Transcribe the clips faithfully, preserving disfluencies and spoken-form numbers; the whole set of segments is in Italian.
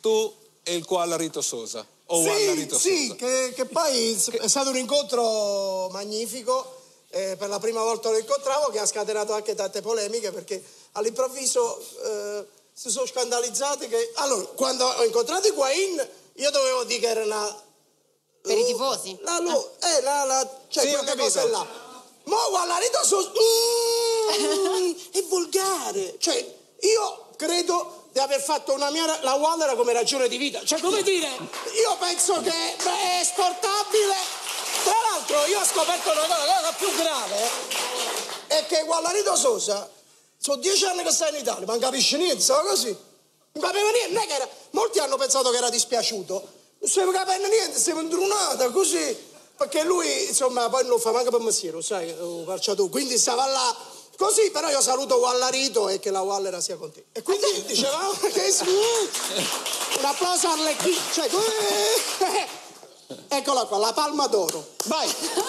tu e il koala Rito Sosa. O sì, Rito sì, Sosa. Che, che poi è stato un incontro magnifico, eh, per la prima volta lo incontravo, che ha scatenato anche tante polemiche, perché all'improvviso eh, si sono scandalizzati che... Allora, quando ho incontrato Higuain, io dovevo dire che era una... Per i tifosi? La, la, eh, la, la, cioè sì, quelle cose là. Ma guarda, Rito Sosa... Mm, è volgare. Cioè, io credo... di aver fatto una mia, la Waller come ragione di vita. Cioè, come dire, io penso che beh, è esportabile. Tra l'altro, io ho scoperto una cosa, la cosa più grave eh, è che Guallarito Sosa, sono dieci anni che sta in Italia, ma non capisce niente, stava così. Non capiva niente, non è che era... Molti hanno pensato che era dispiaciuto. Non stava capendo niente, stava indrunata così. Perché lui, insomma, poi non lo fa manco per mestiere, sai, oh, calciatore. Quindi stava là... Così, però io saluto Wallarito e che la Wallera sia con te. E quindi dicevamo che un applauso all'Arlecchino, cioè, eccola qua, la Palma d'Oro. Vai.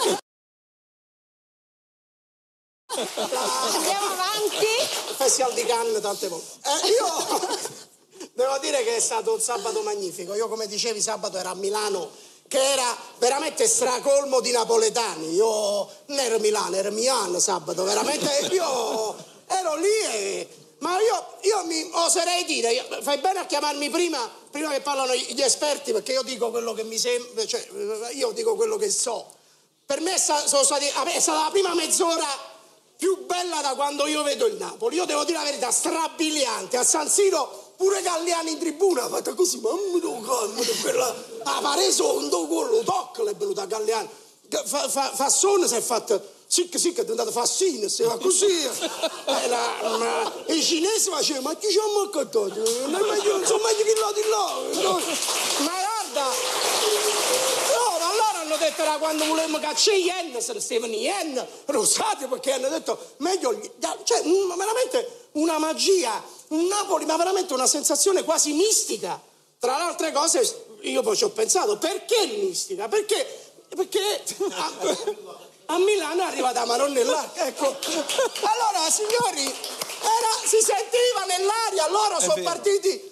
La... Andiamo avanti. Festival di Cannes tante volte. Eh, io devo dire che è stato un sabato magnifico. Io, come dicevi, sabato era a Milano, che era veramente stracolmo di napoletani. Io non ero Milano, ero Milano sabato, veramente io ero lì e... Ma io, io mi oserei dire, io, fai bene a chiamarmi prima, prima che parlano gli esperti, perché io dico quello che mi sembra, cioè io dico quello che so. Per me è, sono stati, è stata la prima mezz'ora più bella da quando io vedo il Napoli. Io devo dire la verità, strabiliante, a San Siro... Pure Galliani in tribuna ha fatto così, mamma mia, quella a Pareso un quello tocca l'è venuta a Galliani. Fa, fa, Fassone si è fatto, sì che sì che è diventato Fassino, si va così. E la, ma, i cinesi facevano, ma chi ci ha maccattato? Non è meglio, non sono meglio che là di là. No. Ma guarda, no, ma loro hanno detto era quando volevamo cacciare Yen, se ne stavano Yen, rosati, perché hanno detto meglio, cioè veramente una magia. Un Napoli, ma veramente una sensazione quasi mistica. Tra le altre cose, io poi ci ho pensato, perché mistica? Perché, perché a, a Milano è arrivata Maronnella, ecco. Allora, signori, era, si sentiva nell'aria, loro sono partiti...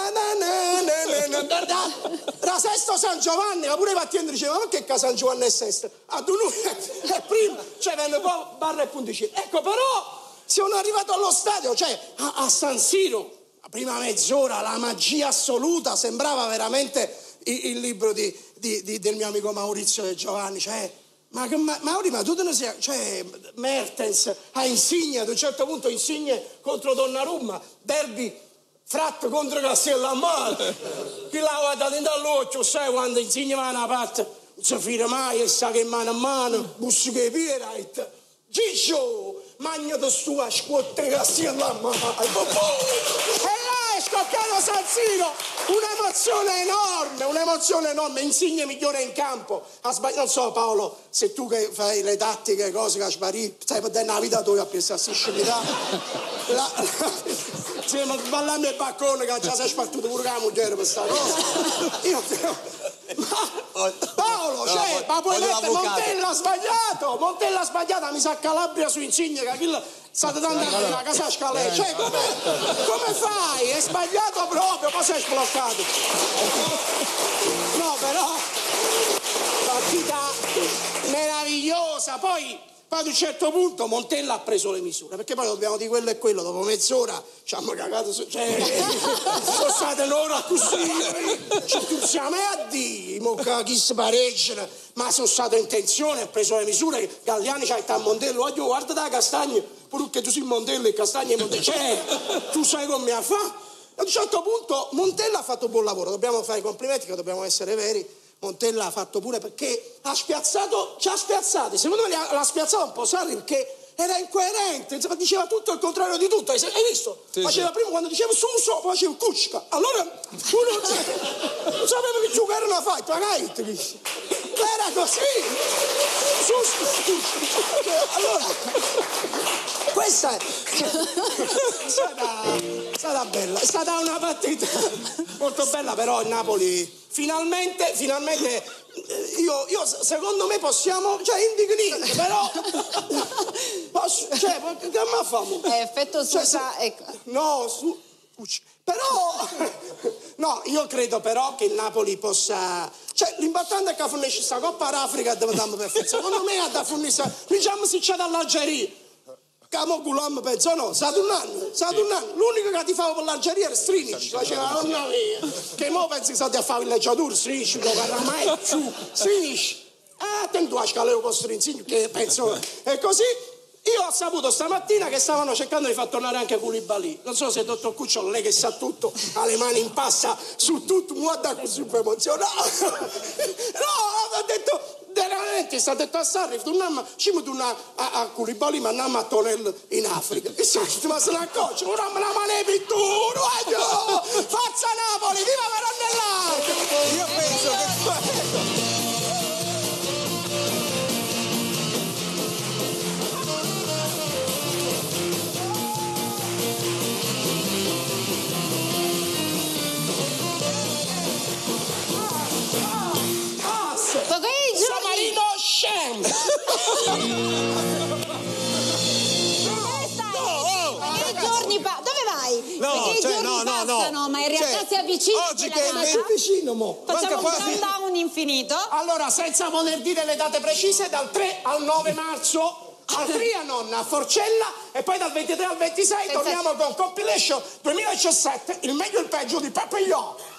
Da Sesto San Giovanni, ma pure Vattiendo diceva, ma che San Giovanni è Sesto? Ad un è prima, cioè venne poi barra e punticino. Ecco, però... Sono arrivato allo stadio, cioè a, a San Siro, la prima mezz'ora, la magia assoluta, sembrava veramente il, il libro di, di, di, del mio amico Maurizio De Giovanni, cioè, ma, ma Mauri, ma tu te ne sei, cioè, Mertens a Insigne, ad un certo punto Insigne contro Donnarumma, derby Fratto contro Castellammare, chi l'ha guardato in dall'occhio, sai quando Insigne va da una parte, non si fida mai, e sa che mano a mano, bussi che piera, Gigio! Magnato stu a scuotte Castellammare! E là è scoppiato San Siro! Un'emozione enorme, un'emozione enorme, Insigne migliore in campo. Sbagli- non so Paolo, se tu che fai le tattiche, cose che sbagli, sai per te una vita tua a pensare a scimità. La, se ma ballando il baccone che già si è spartuto pure la moglie per sta cosa. Io ma, Paolo, cioè, ma puoi mettere Montella ha sbagliato, Montella ha sbagliato, mi sa Calabria su Insigne, che quello state dando la casa a scalè, cioè come, come fai? È sbagliato proprio, cosa è sbloccato? No, però partita meravigliosa, poi poi ad un certo punto Montella ha preso le misure, perché poi dobbiamo dire quello e quello, dopo mezz'ora ci hanno cagato su, cioè sono state un'ora così, ci siamo a dire, chi si pareggiano, ma sono stato in tensione, ha preso le misure, Galliani c'ha il Montello, voglio guarda da Castagno, pure che tu sei Montello e Castagno e Montello, cioè tu sai come ha fatto? Ad un certo punto Montella ha fatto un buon lavoro, dobbiamo fare i complimenti che dobbiamo essere veri. Montella ha fatto pure perché ha spiazzato, ci ha spiazzati, secondo me l'ha spiazzato un po' Sarri perché era incoerente, diceva tutto il contrario di tutto, hai visto? Sì, faceva sì. Prima quando diceva Suso, poi faceva Kuczka, allora uno non sapeva che giocare una fight, magari era così, Suso, allora questa è stata, è stata bella, è stata una partita molto bella, però il Napoli finalmente, finalmente io, io secondo me possiamo, cioè indignare, però posso, cioè che mi famo? È effetto Susa, cioè, ecco. No, su, però No, io credo però che il Napoli possa... Cioè, l'importante è che fornisce questa Coppa d'Africa e dobbiamo perfetto. Secondo me ha da fornire... Diciamo se c'è dall'Algeria. Camo Gulam penso no, sa un anno, sa un anno. L'unico che ti fava per l'Algeria era Strinic, faceva la donna mia. Che mo pensi che state a fare il leggiatore, Strinic, lo carramai, su, Strinic. Ah, attento a scaleo con Strinic, che penso... E così... Io ho saputo stamattina che stavano cercando di far tornare anche Koulibaly. Non so se il dottor Cucciolo, lei che sa tutto, ha le mani in pasta su tutto, guarda così super emozionato. No, ha detto, veramente, sta detto a Sarri, ci metto una a Koulibaly, ma andiamo a Tonel in Africa. E sa che ma se la coccia, ora me la mane pittura, forza Napoli, viva Maronnellà! Io penso che... Samarino Scem! Che giorni pa- Dove vai? No, Perché cioè, i giorni no, no, no. passano, ma in realtà Cioè, si avvicina. oggi quella che è data. il venti- vicino, mo. Facciamo Manca un quasi- countdown infinito. Allora, senza voler dire le date precise, dal tre al nove marzo al Trianon a Forcella e poi dal ventitré al ventisei Senza- torniamo con Compilation duemiladiciassette, il meglio e il peggio di Pepe Io.